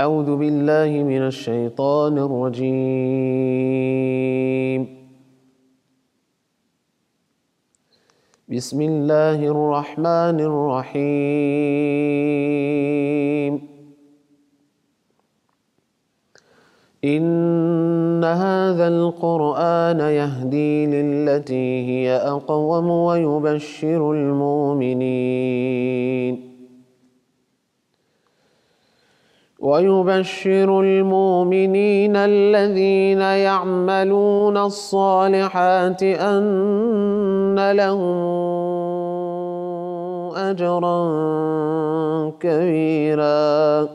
أعوذ بالله من الشيطان الرجيم. بسم الله الرحمن الرحيم. إن هذا القرآن يهدي للتي هي أقوم ويبشر المؤمنين الذين يعملون الصالحات أن لهم أجرا كبيرا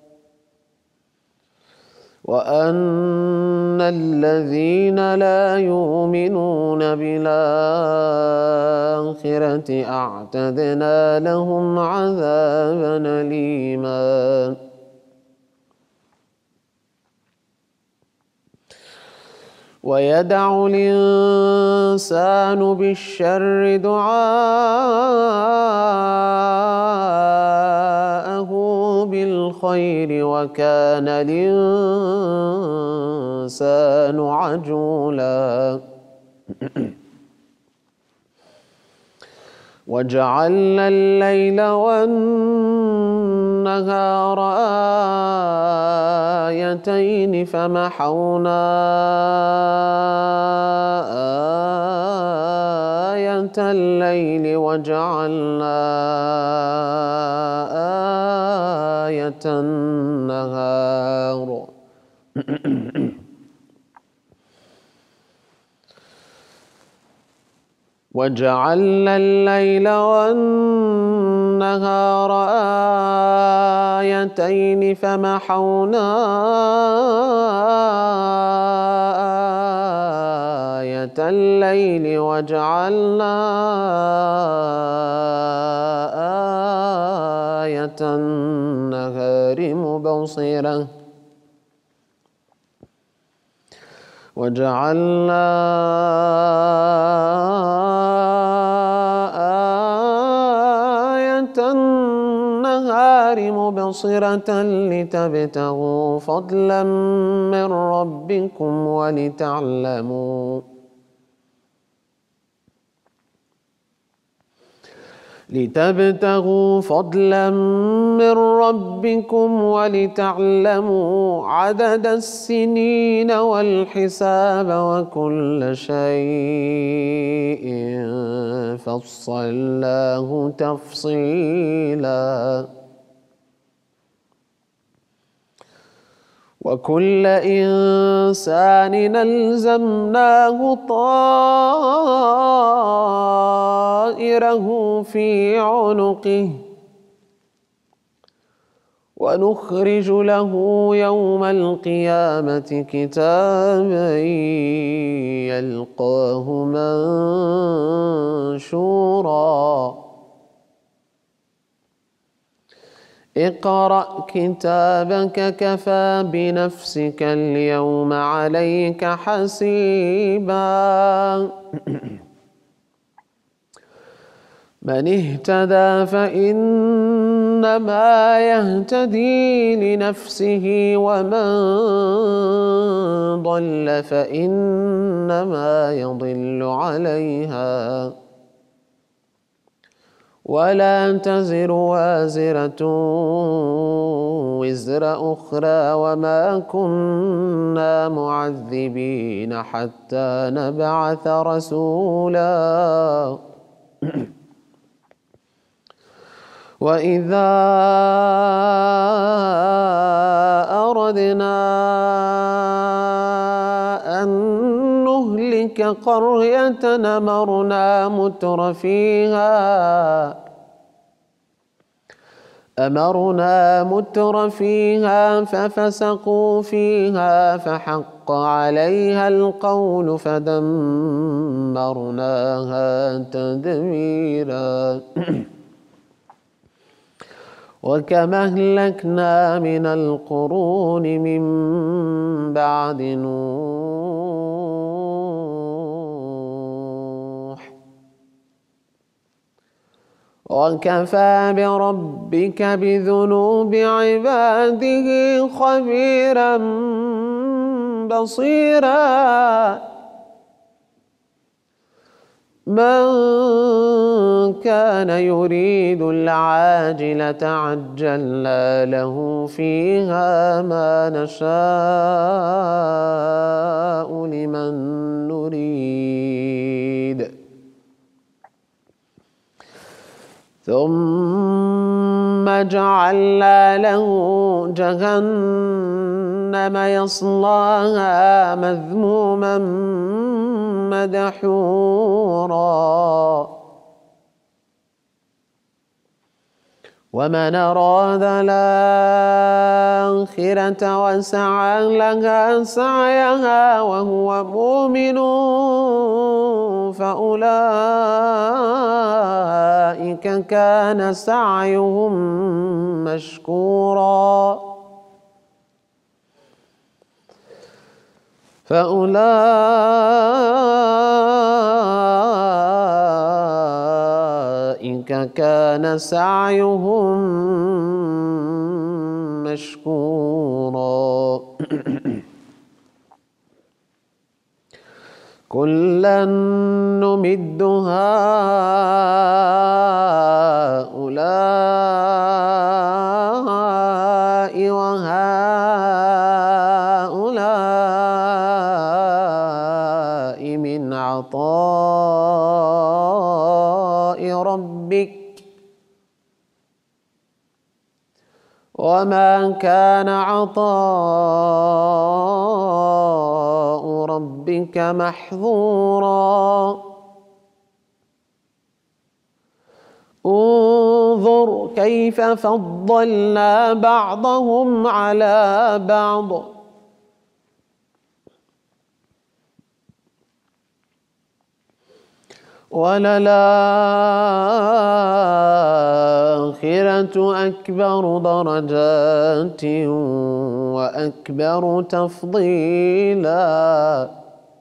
وأن الذين لا يؤمنون بالآخرة أعتدنا لهم عذابا أليما. ويدع الإنسان بالشر دعاءه بالخير وكان الإنسان عجولا. وجعلنا الليل والنهار آيتين فمحونا آية الليل وجعلنا آية النهار وجعلنا الليل والنهار آيتين فمحونا آية الليل وجعلنا آية النهار مبصرة وجعلنا آية النهار مبصرة لتبتغوا فضلا من ربكم ولتعلموا عدد السنين والحساب وكل شيء فصلناه تفصيلا. وكل إنسان ألزمناه طائره في عنقه ونخرج له يوم القيامة كتابا يلقاه منشورا. اقرأ كتابك كفى بنفسك اليوم عليك حسيبا. من اهتدى فإنما يهتدي لنفسه ومن ضل فإنما يضل عليها ولا تزر وازرة وزر أخرى وما كنا معذبين حتى نبعث رسولا. وإذا أردنا أن نهلك قرية أمرنا متر فيها ففسقوا فيها فحق عليها القول فدمرناها تدميرا. وكما أهلكنا من القرون من بعد نوح وكفى بربك بذنوب عباده خبيرا بصيرا من كان يريد العاجلة عجلنا له فيها ما نشاء لمن نريد ثم جعلنا له جهنم يصلاها مذموما مدحورا ومن أراد الآخرة وسعى لها سعيها وهو مؤمن فأولئك كان سعيهم مشكورا فأولئك كان سعيهم مشكورا كلا نمد هؤلاء وهؤلاء من عطاء ربك وما كان عطاء ربك محظورا انظر كيف فضلنا بعضهم على بعض وللآخرة أكبر درجات وأكبر تفضيلا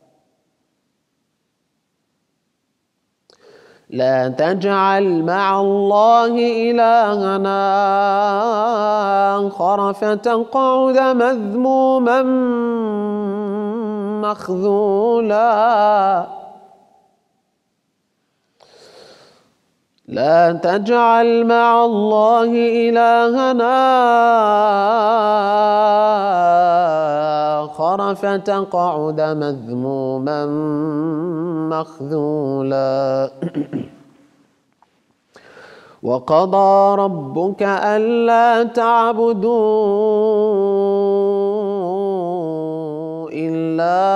لا تجعل مع الله إلهنا آخر فتقعد مذموما مخذولا لا تجعل مع الله إلهنا آخر فتقعد مذموما مخذولا وقضى ربك ألا تعبدوا إلا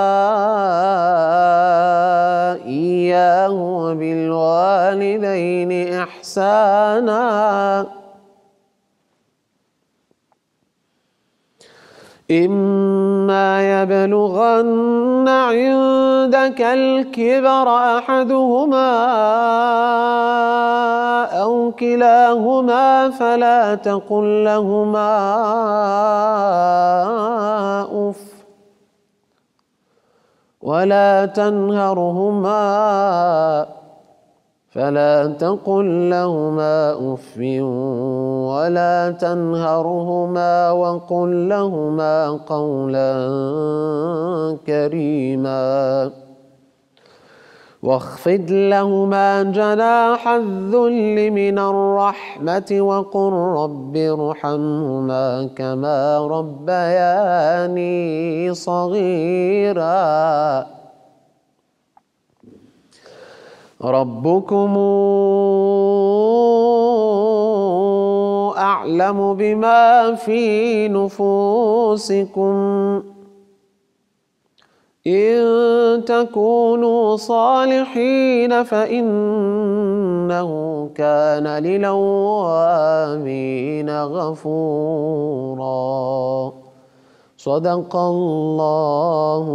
إياه وبالوالدين إحسانا إما يبلغن عندك الكبر أحدهما أو كلاهما فلا تقل لهما أف ولا تنهرهما وقل لهما قولا كريما واخفض لهما جناح الذل من الرحمة وقل رب ارحمهما كما ربياني صغيرا ربكم أعلم بما في نفوسكم إن تكونوا صالحين فإنه كان للأوابين غفورا صدق الله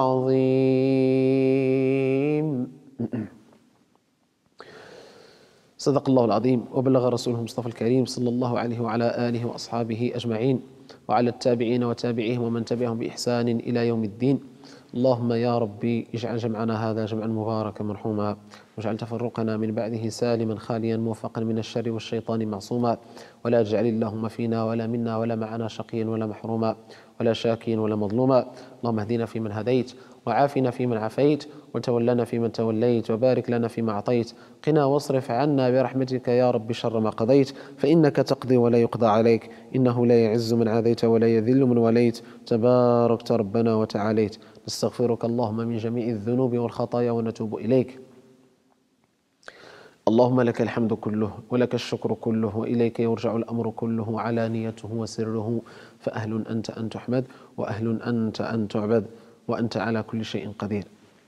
العظيم صدق الله العظيم وبلغ رسوله المصطفى الكريم صلى الله عليه وعلى آله وأصحابه أجمعين، وعلى التابعين وتابعيهم ومن تبعهم بإحسان إلى يوم الدين. اللهم يا ربي اجعل جمعنا هذا جمعا مباركا مرحوما، واجعل تفرقنا من بعده سالما خاليا موفقا من الشر والشيطان معصوما، ولا تجعل اللهم فينا ولا منا ولا معنا شقيا ولا محروما ولا شاكيا ولا مظلوما. اللهم اهدنا فيمن هديت، وعافنا فيمن عافيت، وتولنا فيمن توليت، وبارك لنا فيما أعطيت، قنا واصرف عنا برحمتك يا رب شر ما قضيت، فإنك تقضي ولا يقضى عليك، إنه لا يعز من عاديت ولا يذل من وليت، تباركت ربنا وتعاليت. نستغفرك اللهم من جميع الذنوب والخطايا ونتوب إليك. اللهم لك الحمد كله ولك الشكر كله وإليك يرجع الأمر كله علانيته وسره، فأهل أنت أن تحمد وأهل أنت أن تعبد وأنت على كل شيء قدير.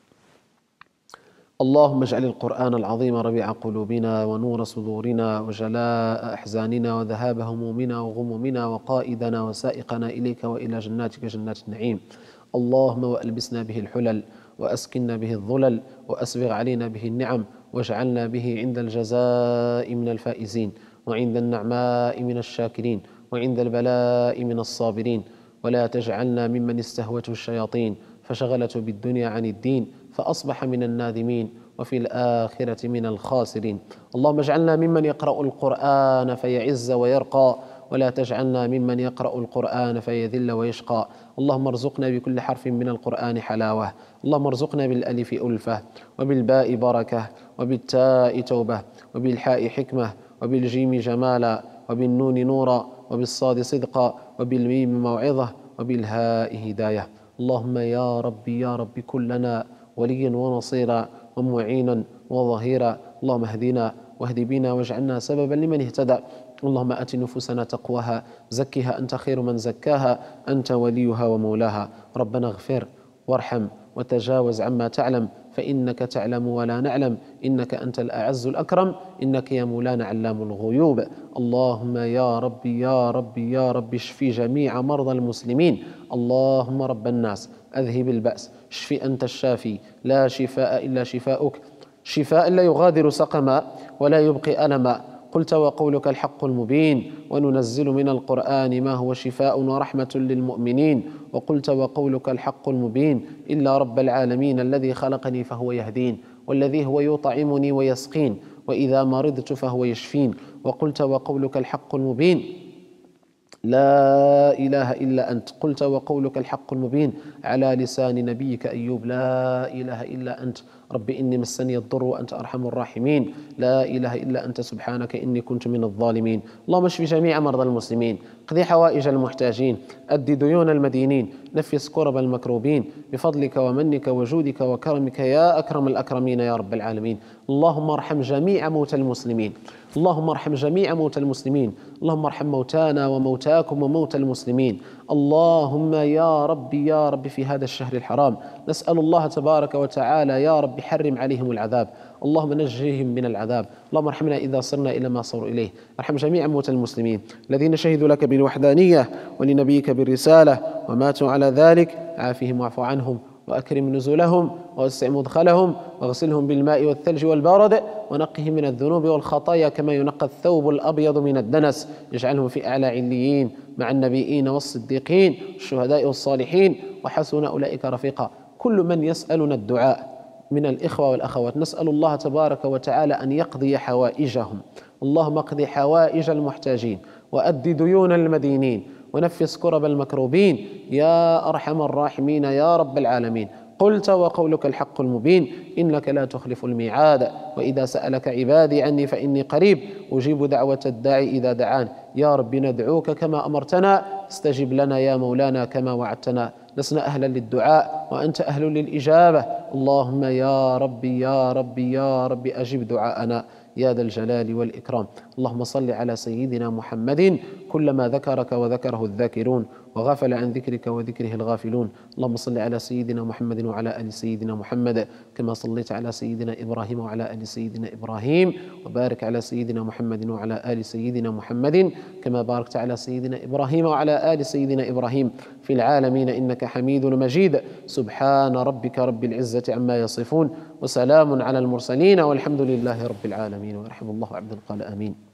اللهم اجعل القرآن العظيم ربيع قلوبنا ونور صدورنا وجلاء أحزاننا وذهاب همومنا وغمومنا وقائدنا وسائقنا إليك وإلى جناتك جنات النعيم. اللهم وألبسنا به الحلل وأسكننا به الظلل وأسبغ علينا به النعم، واجعلنا به عند الجزاء من الفائزين، وعند النعماء من الشاكرين، وعند البلاء من الصابرين، ولا تجعلنا ممن استهوته الشياطين فشغلته بالدنيا عن الدين فأصبح من النادمين وفي الآخرة من الخاسرين. اللهم اجعلنا ممن يقرأ القرآن فيعز ويرقى، ولا تجعلنا ممن يقرأ القرآن فيذل ويشقى. اللهم ارزقنا بكل حرف من القرآن حلاوة، اللهم ارزقنا بالألف ألفة، وبالباء بركة، وبالتاء توبة، وبالحاء حكمة، وبالجيم جمالا، وبالنون نورا، وبالصاد صدقا، وبالميم موعظة، وبالهاء هداية. اللهم يا ربي يا ربي كلنا وليا ونصيرا ومعينا وظهيرا. اللهم اهدنا واهد بنا واجعلنا سببا لمن اهتدى. اللهم آت نفوسنا تقواها، زكها أنت خير من زكاها، أنت وليها ومولاها. ربنا اغفر وارحم وتجاوز عما تعلم، فإنك تعلم ولا نعلم، إنك أنت الأعز الأكرم، إنك يا مولانا علام الغيوب. اللهم يا ربي يا ربي يا ربي اشفي جميع مرضى المسلمين. اللهم رب الناس أذهب البأس، اشفي أنت الشافي، لا شفاء إلا شفاؤك، شفاء لا يغادر سقما ولا يبقي ألما. قلت وقولك الحق المبين، وننزل من القرآن ما هو شفاء ورحمة للمؤمنين. وقلت وقولك الحق المبين، إلا رب العالمين الذي خلقني فهو يهدين، والذي هو يطعمني ويسقين، وإذا مرضت فهو يشفين. وقلت وقولك الحق المبين، لا إله إلا أنت. قلت وقولك الحق المبين على لسان نبيك أيوب، لا إله إلا أنت رب إني مسني الضر وأنت أرحم الراحمين، لا إله إلا أنت سبحانك إني كنت من الظالمين. اللهم اشف جميع مرضى المسلمين، اقض حوائج المحتاجين، أد ديون المدينين، نفس كرب المكروبين، بفضلك ومنك وجودك وكرمك يا أكرم الأكرمين يا رب العالمين. اللهم ارحم جميع موتى المسلمين، اللهم ارحم جميع موتى المسلمين، اللهم ارحم موتانا وموتاكم وموتى المسلمين. اللهم يا ربي يا ربي في هذا الشهر الحرام نسأل الله تبارك وتعالى يا رب حرم عليهم العذاب، اللهم نجيهم من العذاب. اللهم ارحمنا إذا صرنا إلى ما صاروا إليه. ارحم جميع موتى المسلمين الذين شهدوا لك بالوحدانية ولنبيك بالرسالة وماتوا على ذلك، عافهم واعف عنهم وأكرم نزلهم ووسع مدخلهم واغسلهم بالماء والثلج والبرد ونقهم من الذنوب والخطايا كما ينقى الثوب الأبيض من الدنس. اجعلهم في أعلى عليين مع النبيين والصديقين والشهداء والصالحين وحسن أولئك رفيقا. كل من يسألنا الدعاء من الإخوة والأخوات نسأل الله تبارك وتعالى أن يقضي حوائجهم. اللهم اقضي حوائج المحتاجين وأد ديون المدينين ونفس كرب المكروبين يا أرحم الراحمين يا رب العالمين. قلت وقولك الحق المبين، إنك لا تخلف الميعاد، وإذا سألك عبادي عني فإني قريب أجيب دعوة الداعي إذا دعان. يا رب ندعوك كما أمرتنا، استجب لنا يا مولانا كما وعدتنا. لسنا أهلا للدعاء وأنت أهل للإجابة. اللهم يا ربي يا ربي يا ربي أجب دعاءنا يا ذا الجلال والإكرام. اللهم صل على سيدنا محمد كلما ذكرك وذكره الذاكرون وغفل عن ذكرك وذكره الغافلون. اللهم صل على سيدنا محمد وعلى آل سيدنا محمد كما صليت على سيدنا إبراهيم وعلى آل سيدنا إبراهيم، وبارك على سيدنا محمد وعلى آل سيدنا محمد كما باركت على سيدنا إبراهيم وعلى آل سيدنا إبراهيم في العالمين إنك حميد مجيد. سبحان ربك رب العزة عما يصفون وسلام على المرسلين والحمد لله رب العالمين. ويرحم الله عبدا قال آمين.